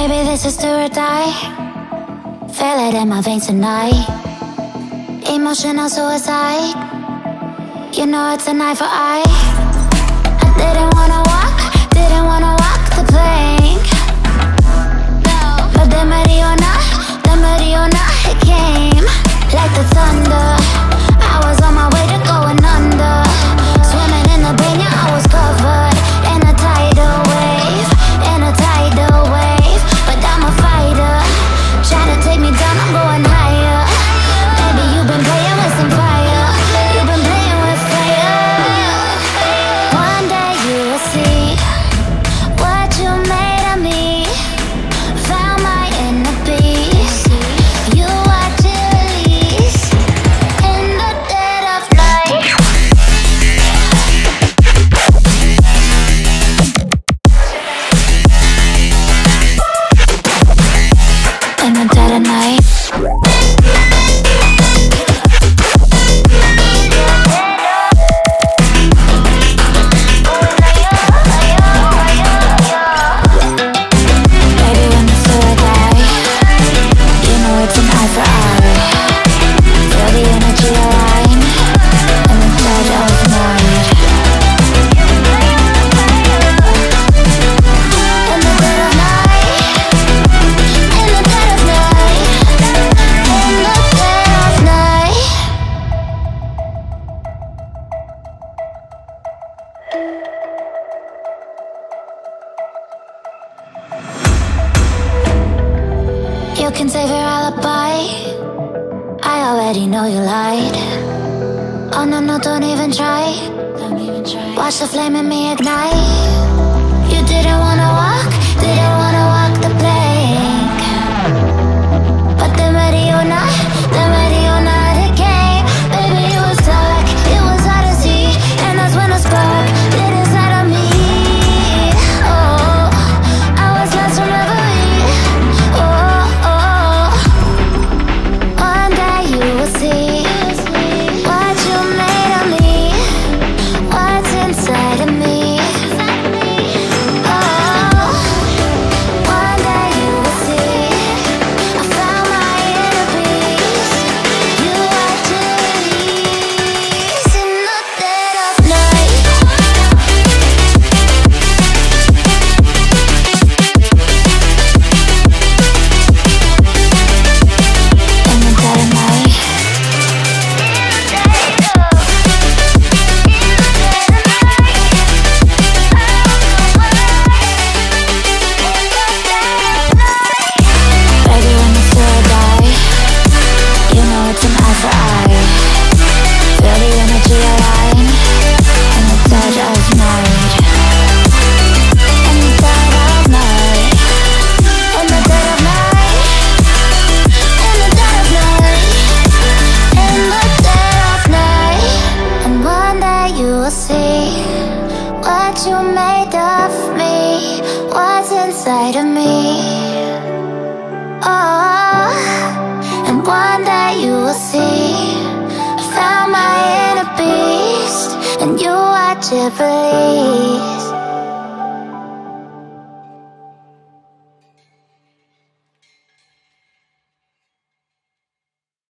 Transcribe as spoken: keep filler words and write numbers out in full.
Maybe this is do or die. Feel it in my veins tonight. Emotional suicide. You know it's an eye for eye. I didn't wanna walk, didn't wanna walk the plank. But the Mariona, the Mariona, it came like the thunder. I was on my way to going under. Swimming in the banya, I was covered in a tidal wave, in a tidal wave. But I'm a fighter, try to take me down, I'm going higher. Baby, you've been playing with some fire. You've been playing with fire. One day you will see what you made of me. Found my inner beast. You watch it release in the dead of night. In the dead of night. You can save your alibi. I already know you lied. Oh no, no, don't even try. Don't even try. Watch the flame in me ignite. You didn't wanna walk, didn't wanna walk the plank. But the Mariona, the Mariona, it came. Baby, it was dark, it was hard to see. And that's when a spark lit inside of me. Oh, I was lost from reverie. Oh, oh, one day you will see what you made of me, what's inside of me. Oh, one day you will see I found my inner peace. You watch it release in the dead of night. In the dead of night. Baby, when it's do or die, you know it's an eye for eye. Feel the energy align in the dead of night. In the dead of night. In the dead of night. In the dead of night. In the dead of night. And one day you will see what you made of me, what's inside of me. Oh, and one day you will see I found my inner beast, and you watch it release.